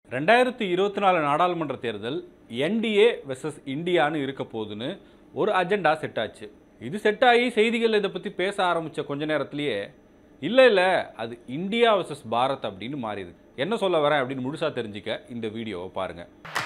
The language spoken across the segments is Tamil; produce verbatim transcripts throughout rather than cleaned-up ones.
ரெண்டாயிரத்து இருபத்தி நாலு நாடாளுமன்ற தேர்தல் N D A வெர்சஸ் இந்தியான்னு இருக்க போகுதுன்னு ஒரு அஜெண்டா செட் ஆச்சு. இது செட் ஆகி செய்திகள் இதை பற்றி பேச ஆரம்பித்த கொஞ்ச நேரத்திலேயே இல்லை இல்லை அது இந்தியா வெர்சஸ் பாரத் அப்படின்னு மாறிடுது. என்ன சொல்ல வரேன் அப்படின்னு முழுசாக தெரிஞ்சுக்க இந்த வீடியோவை பாருங்கள்.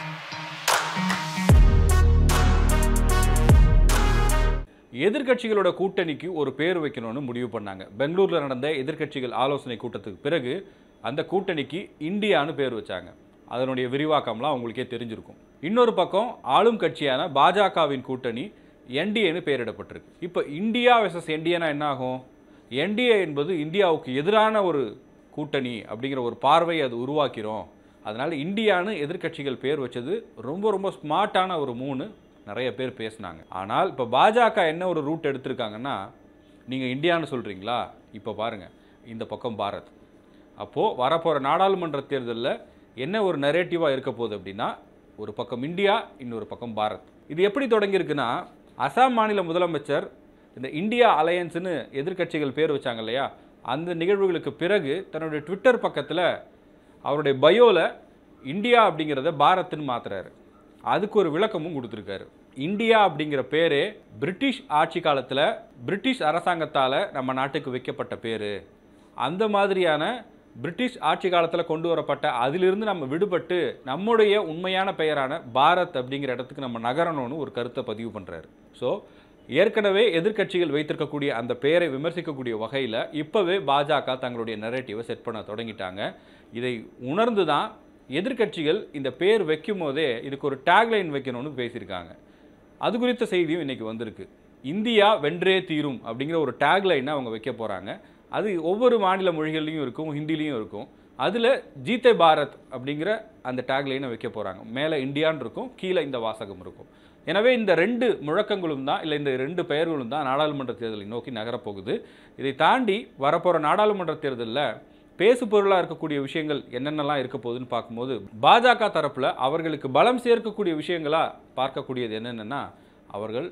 எதிர்கட்சிகளோட கூட்டணிக்கு ஒரு பேர் வைக்கணும்னு முடிவு பண்ணாங்க. பெங்களூரில் நடந்த எதிர்கட்சிகள் ஆலோசனை கூட்டத்துக்கு பிறகு அந்த கூட்டணிக்கு இந்தியான்னு பேர் வச்சாங்க. அதனுடைய விரிவாக்கம்லாம் உங்களுக்கே தெரிஞ்சிருக்கும். இன்னொரு பக்கம் ஆளும் கட்சியான பாஜகவின் கூட்டணி N D A ன்னு பெயரிடப்பட்டிருக்கு. இப்போ India versus N D A னா என்ன ஆகும்? N D A என்பது இந்தியாவுக்கு எதிரான ஒரு கூட்டணி அப்படிங்கிற ஒரு பார்வையை அது உருவாக்கிறோம். அதனால இந்தியான்னு எதிர்கட்சிகள் பேர் வச்சது ரொம்ப ரொம்ப ஸ்மார்ட்டான ஒரு மூணு நிறைய பேர் பேசினாங்க. ஆனால் இப்போ பாஜக என்ன ஒரு ரூட் எடுத்திருக்காங்கன்னா, நீங்கள் இந்தியான்னு சொல்கிறீங்களா, இப்போ பாருங்கள் இந்த பக்கம் பாரத். அப்போது வரப்போகிற நாடாளுமன்ற தேர்தலில் என்ன ஒரு நரேட்டிவாக இருக்க போகுது அப்படின்னா, ஒரு பக்கம் இந்தியா, இன்னொரு பக்கம் பாரத். இது எப்படி தொடங்கியிருக்குன்னா, அசாம் மாநில முதலமைச்சர் இந்த இந்தியா அலையன்ஸ்னு எதிர்கட்சிகள் பேர் வச்சாங்க இல்லையா, அந்த நிகழ்வுகளுக்கு பிறகு தன்னுடைய ட்விட்டர் பக்கத்தில் அவருடைய பயோவில் இந்தியா அப்படிங்கிறத பாரத்னு மாற்றுறாரு. அதுக்கு ஒரு விளக்கமும் கொடுத்துருக்காரு. இந்தியா அப்படிங்கிற பேரே பிரிட்டிஷ் ஆட்சி காலத்தில் பிரிட்டிஷ் அரசாங்கத்தால் நம்ம நாட்டுக்கு வைக்கப்பட்ட பேர். அந்த மாதிரியான பிரிட்டிஷ் ஆட்சி காலத்தில் கொண்டு வரப்பட்ட அதிலிருந்து நம்ம விடுபட்டு நம்முடைய உண்மையான பெயரான பாரத் அப்படிங்கிற இடத்துக்கு நம்ம நகரணும்னு ஒரு கருத்தை பதிவு பண்ணுறாரு. ஸோ ஏற்கனவே எதிர்கட்சிகள் வைத்திருக்கக்கூடிய அந்த பெயரை விமர்சிக்கக்கூடிய வகையில் இப்போவே பாஜக தங்களுடைய நரேட்டிவை செட் பண்ண தொடங்கிட்டாங்க. இதை உணர்ந்து தான் எதிர்கட்சிகள் இந்த பேர் வைக்கும் போதே இதுக்கு ஒரு டேக்லைன் வைக்கணும்னு பேசியிருக்காங்க. அது குறித்த செய்தியும் இன்றைக்கி வந்திருக்கு. இந்தியா வென்றே தீரும் அப்படிங்கிற ஒரு டேக்லைனை அவங்க வைக்க போகிறாங்க. அது ஒவ்வொரு மாநில மொழிகள்லையும் இருக்கும், ஹிந்திலையும் இருக்கும். அதில் ஜீத்தே பாரத் அப்படிங்கிற அந்த டேக்லைனை வைக்க போகிறாங்க. மேலே இந்தியான்னு இருக்கும், கீழே இந்த வாசகம் இருக்கும். எனவே இந்த ரெண்டு முழக்கங்களும் தான், இல்லை இந்த ரெண்டு பெயர்களும் தான் நாடாளுமன்ற தேர்தலை நோக்கி நகரப்போகுது. இதை தாண்டி வரப்போகிற நாடாளுமன்ற தேர்தலில் பேசு பொருளாக இருக்கக்கூடிய விஷயங்கள் என்னென்னலாம் இருக்க போகுதுன்னு பார்க்கும்போது, பாஜக தரப்பில் அவர்களுக்கு பலம் சேர்க்கக்கூடிய விஷயங்களாக பார்க்கக்கூடியது என்னென்னா, அவர்கள்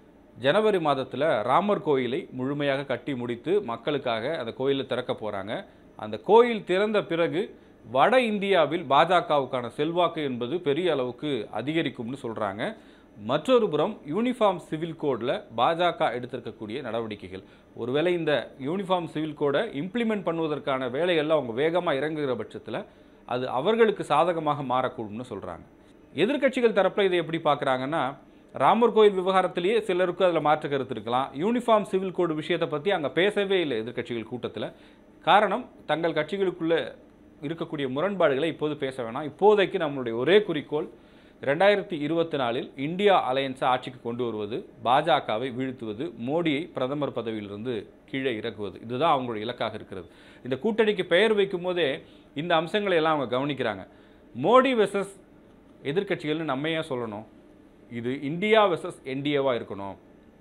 ஜனவரி மாதத்தில் ராமர் கோயிலை முழுமையாக கட்டி முடித்து மக்களுக்காக அந்த கோயிலை திறக்க போகிறாங்க. அந்த கோயில் திறந்த பிறகு வட இந்தியாவில் பாஜகவுக்கான செல்வாக்கு என்பது பெரிய அளவுக்கு அதிகரிக்கும்னு சொல்கிறாங்க. மற்றொரு புறம் யூனிஃபார்ம் சிவில் கோடில் பாஜக எடுத்திருக்கக்கூடிய நடவடிக்கைகள், ஒருவேளை இந்த யூனிஃபார்ம் சிவில் கோடை இம்ப்ளிமெண்ட் பண்ணுவதற்கான வேலைகளில் அவங்க வேகமாக இறங்குகிற பட்சத்தில் அது அவர்களுக்கு சாதகமாக மாறக்கூடும்னு சொல்கிறாங்க. எதிர்கட்சிகள் தரப்பில் இதை எப்படி பார்க்குறாங்கன்னா, ராமர் கோயில் விவகாரத்திலேயே சிலருக்கு அதில் மாற்று கருத்து இருக்கலாம். யூனிஃபார்ம் சிவில் கோடு விஷயத்தை பற்றி அங்கே பேசவே இல்லை எதிர்கட்சிகள் கூட்டத்தில். காரணம், தங்கள் கட்சிகளுக்குள்ளே இருக்கக்கூடிய முரண்பாடுகளை இப்போது பேச வேணாம். இப்போதைக்கு நம்மளுடைய ஒரே குறிக்கோள் ரெண்டாயிரத்தி இருபத்தி நாலில் இந்தியா அலையன்ஸை ஆட்சிக்கு கொண்டு வருவது, பாஜகவை வீழ்த்துவது, மோடியை பிரதமர் பதவியிலிருந்து கீழே இறக்குவது. இதுதான் அவங்களுடைய இலக்காக இருக்கிறது. இந்த கூட்டணிக்கு பெயர் வைக்கும் போதே இந்த அம்சங்களை எல்லாம் அவங்க கவனிக்கிறாங்க. மோடி வெர்சஸ் எதிர்கட்சிகள்னு நம்ம ஏன் சொல்லணும்? இது இந்தியா வெர்சஸ் N D A-வாக இருக்கணும்.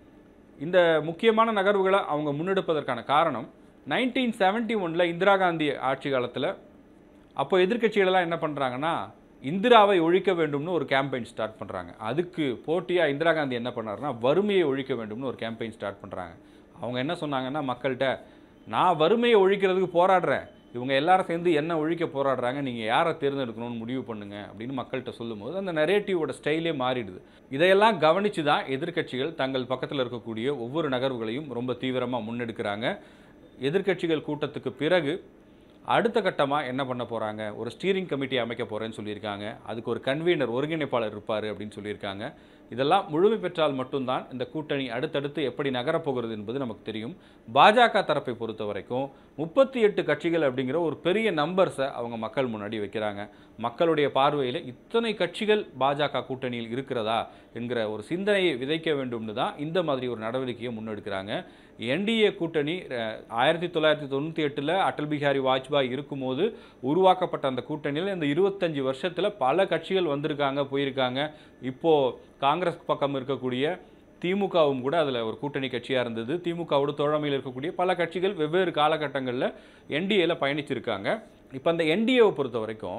இந்த முக்கியமான நகர்வுகளை அவங்க முன்னெடுப்பதற்கான காரணம், நைன்டீன் செவன்டி ஒனில் இந்திரா காந்தி ஆட்சி காலத்தில் அப்போ எதிர்கட்சிகளெல்லாம் என்ன பண்ணுறாங்கன்னா, இந்திராவை ஒழிக்க வேண்டும்னு ஒரு கேம்பெயின் ஸ்டார்ட் பண்ணுறாங்க. அதுக்கு போட்டியாக இந்திரா காந்தி என்ன பண்ணாருன்னா, வறுமையை ஒழிக்க வேண்டும்னு ஒரு கேம்பெயின் ஸ்டார்ட் பண்ணுறாங்க. அவங்க என்ன சொன்னாங்கன்னா, மக்கள்கிட்ட நான் வறுமையை ஒழிக்கிறதுக்கு போராடுறேன், இவங்க எல்லாரும் சேர்ந்து என்ன ஒழிக்க போராடுறாங்க, நீங்கள் யாரை தேர்ந்தெடுக்கணும்னு முடிவு பண்ணுங்க அப்படின்னு மக்கள்கிட்ட சொல்லும்போது அந்த நரேட்டிவோட ஸ்டைலே மாறிடுது. இதையெல்லாம் கவனித்து தான் எதிர்கட்சிகள் தங்கள் பக்கத்தில் இருக்கக்கூடிய ஒவ்வொரு நகர்வுகளையும் ரொம்ப தீவிரமாக முன்னெடுக்கிறாங்க. எதிர்கட்சிகள் கூட்டத்துக்கு பிறகு அடுத்த கட்டமாக என்ன பண்ண போகிறாங்க, ஒரு ஸ்டீரிங் கமிட்டி அமைக்க போகிறேன்னு சொல்லியிருக்காங்க. அதுக்கு ஒரு கன்வீனர், ஒருங்கிணைப்பாளர் இருப்பார் அப்படின்னு சொல்லியிருக்காங்க. இதெல்லாம் முழுமை பெற்றால் மட்டும்தான் இந்த கூட்டணி அடுத்தடுத்து எப்படி நகரப்போகிறது என்பது நமக்கு தெரியும். பாஜக தரப்பை பொறுத்த வரைக்கும் முப்பத்தி எட்டு கட்சிகள் அப்படிங்கிற ஒரு பெரிய நம்பர்ஸை அவங்க மக்கள் முன்னாடி வைக்கிறாங்க. மக்களுடைய பார்வையில் இத்தனை கட்சிகள் பாஜக கூட்டணியில் இருக்கிறதா என்கிற ஒரு சிந்தனையை விதைக்க வேண்டும்னு தான் இந்த மாதிரி ஒரு நடவடிக்கையை முன்னெடுக்கிறாங்க. N D A கூட்டணி ஆயிரத்தி தொள்ளாயிரத்தி தொண்ணூற்றி எட்டில் அடல் பிஹாரி வாஜ்பாய் இருக்கும்போது உருவாக்கப்பட்ட அந்த கூட்டணியில் இந்த இருபத்தஞ்சி வருஷத்தில் பல கட்சிகள் வந்திருக்காங்க, போயிருக்காங்க. இப்போது காங்கிரஸ் பக்கம் இருக்கக்கூடிய திமுகவும் கூட அதில் ஒரு கூட்டணி கட்சியாக இருந்தது. திமுகவோட தோழமையில் இருக்கக்கூடிய பல கட்சிகள் வெவ்வேறு காலகட்டங்களில் N D A-ல பயணிச்சிருக்காங்க. இப்போ அந்த N D A-வை பொறுத்த வரைக்கும்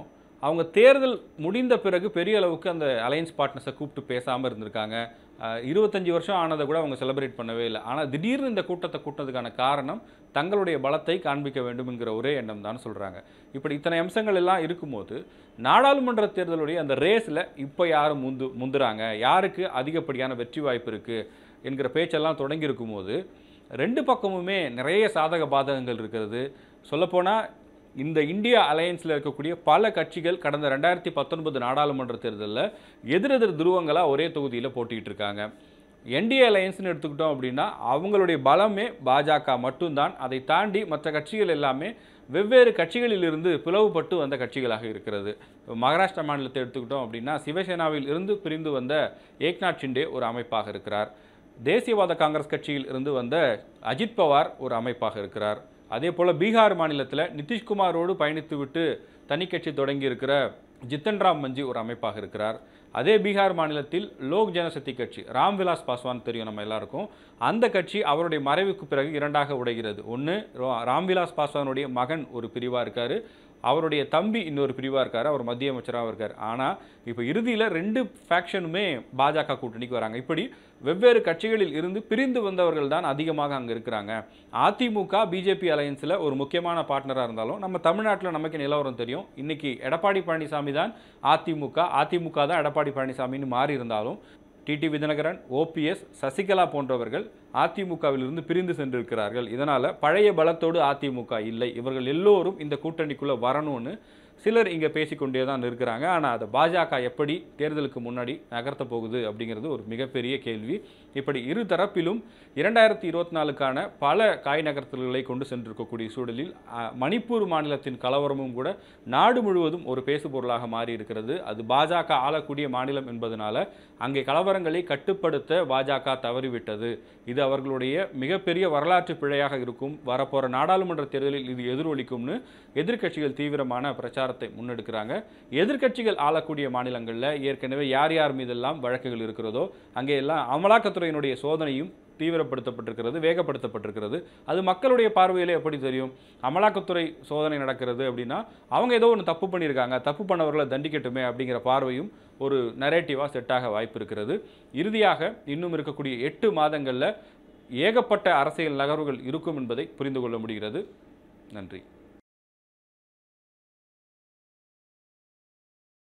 அவங்க தேர்தல் முடிந்த பிறகு பெரிய அளவுக்கு அந்த அலையன்ஸ் பார்ட்னர்ஸை கூப்பிட்டு பேசாமல் இருந்திருக்காங்க. இருபத்தஞ்சி வருஷம் ஆனதை கூட அவங்க செலிப்ரேட் பண்ணவே இல்லை. ஆனால் திடீர்னு இந்த கூட்டத்தை கூட்டினதுக்கான காரணம் தங்களுடைய பலத்தை காண்பிக்க வேண்டும் என்கிற ஒரே எண்ணம் தான் சொல்கிறாங்க. இப்படி இத்தனை அம்சங்கள் எல்லாம் இருக்கும்போது நாடாளுமன்ற தேர்தலுடைய அந்த ரேஸில் இப்போ யார் முந்து முந்துறாங்க, யாருக்கு அதிகப்படியான வெற்றி வாய்ப்பு இருக்குது என்கிற பேச்செல்லாம் தொடங்கி இருக்கும்போது ரெண்டு பக்கமுமே நிறைய சாதக பாதகங்கள் இருக்கிறது. சொல்லப்போனால் இந்த இந்தியா அலையன்ஸில் இருக்கக்கூடிய பல கட்சிகள் கடந்த ரெண்டாயிரத்தி பத்தொன்பது நாடாளுமன்ற தேர்தலில் எதிரெதிர் துருவங்களாக ஒரே தொகுதியில் போட்டிக்கிட்டு இருக்காங்க. என்டிஏ அலையன்ஸ்னு எடுத்துக்கிட்டோம் அப்படின்னா அவங்களுடைய பலமே பாஜக மட்டும்தான். அதை தாண்டி மற்ற கட்சிகள் எல்லாமே வெவ்வேறு கட்சிகளிலிருந்து பிளவுபட்டு வந்த கட்சிகளாக இருக்கிறது. மகாராஷ்டிரா மாநிலத்தை எடுத்துக்கிட்டோம் அப்படின்னா சிவசேனாவில் இருந்து பிரிந்து வந்த ஏக்நாத் ஷிண்டே ஒரு அமைப்பாக இருக்கிறார். தேசியவாத காங்கிரஸ் கட்சியில் இருந்து வந்த அஜித் பவார் ஒரு அமைப்பாக இருக்கிறார். அதே போல் பீகார் மாநிலத்தில் நிதிஷ்குமாரோடு பயணித்துவிட்டு தனி கட்சி தொடங்கி இருக்கிற ஜித்தன் ராம் மஞ்சி ஒரு அமைப்பாக இருக்கிறார். அதே பீகார் மாநிலத்தில் லோக் ஜனசக்தி கட்சி, ராம்விலாஸ் பாஸ்வான் தெரியும் நம்ம எல்லாருக்கும், அந்த கட்சி அவருடைய மறைவுக்கு பிறகு இரண்டாக உடைகிறது. ஒன்று ராம்விலாஸ் பாஸ்வானுடைய மகன் ஒரு பிரிவாக இருக்கார், அவருடைய தம்பி இன்னொரு பிரிவாக இருக்கார், அவர் மத்திய அமைச்சராக இருக்கார். ஆனால் இப்போ இறுதியில் ரெண்டு ஃபேக்ஷனுமே பாஜக கூட்டணிக்கு வராங்க. இப்படி வெவ்வேறு கட்சிகளில் இருந்து பிரிந்து வந்தவர்கள் தான் அதிகமாக அங்கே இருக்கிறாங்க. அதிமுக பிஜேபி அலையன்ஸில் ஒரு முக்கியமான பார்ட்னராக இருந்தாலும் நம்ம தமிழ்நாட்டில் நமக்கு நிலவரம் தெரியும். இன்னைக்கு எடப்பாடி பழனிசாமி தான் அதிமுக, அதிமுக தான் எடப்பாடி பழனிசாமின்னு மாறி இருந்தாலும் டிடி விதினகரன், ஓபிஎஸ், சசிகலா போன்றவர்கள் அதிமுகவிலிருந்து பிரிந்து சென்றிருக்கிறார்கள். இதனால் பழைய பலத்தோடு அதிமுக இல்லை. இவர்கள் எல்லோரும் இந்த கூட்டணிக்குள்ளே வரணும்னு சிலர் இங்கே பேசிக்கொண்டே தான் இருக்கிறாங்க. ஆனால் அதை பாஜக எப்படி தேர்தலுக்கு முன்னாடி நகர்த்த போகுது அப்படிங்கிறது ஒரு மிகப்பெரிய கேள்வி. இப்படி இரு தரப்பிலும் இரண்டாயிரத்தி இருபத்தி நாலுக்கான பல காய் நகர்த்தல்களை கொண்டு சென்றிருக்கக்கூடிய சூழலில் மணிப்பூர் மாநிலத்தின் கலவரமும் கூட நாடு முழுவதும் ஒரு பேசுபொருளாக மாறி இருக்கிறது. அது பாஜக ஆளக்கூடிய மாநிலம் என்பதனால அங்கே கலவரங்களை கட்டுப்படுத்த பாஜக தவறிவிட்டது. இது அவர்களுடைய மிகப்பெரிய வரலாற்று பிழையாக இருக்கும். வரப்போகிற நாடாளுமன்ற தேர்தலில் இது எதிரொலிக்கும்னு எதிர்க்கட்சிகள் தீவிரமான பிரச்சாரத்தை முன்னெடுக்கிறாங்க. எதிர்க்கட்சிகள் ஆளக்கூடிய மாநிலங்களில் ஏற்கனவே யார் யார் மீதெல்லாம் வழக்குகள் இருக்கிறதோ அங்கே எல்லாம் அமலாக்கத்துறையினுடைய சோதனையும் தீவிரப்படுத்தப்பட்டிருக்கிறது, வேகப்படுத்தப்பட்டிருக்கிறது. அது மக்களுடைய பார்வையிலே எப்படி தெரியும்? அமலாக்கத்துறை சோதனை நடக்கிறது அப்படின்னா அவங்க ஏதோ ஒன்று தப்பு பண்ணியிருக்காங்க, தப்பு பண்ணவர்களை தண்டிக்கட்டுமே அப்படிங்கிற பார்வையும் ஒரு நரேட்டிவாக செட்டாக வாய்ப்பு இருக்கிறது. இறுதியாக இன்னும் இருக்கக்கூடிய எட்டு மாதங்களில் ஏகப்பட்ட அரசியல் நகர்வுகள் இருக்கும் என்பதை புரிந்து கொள்ள முடிகிறது. நன்றி.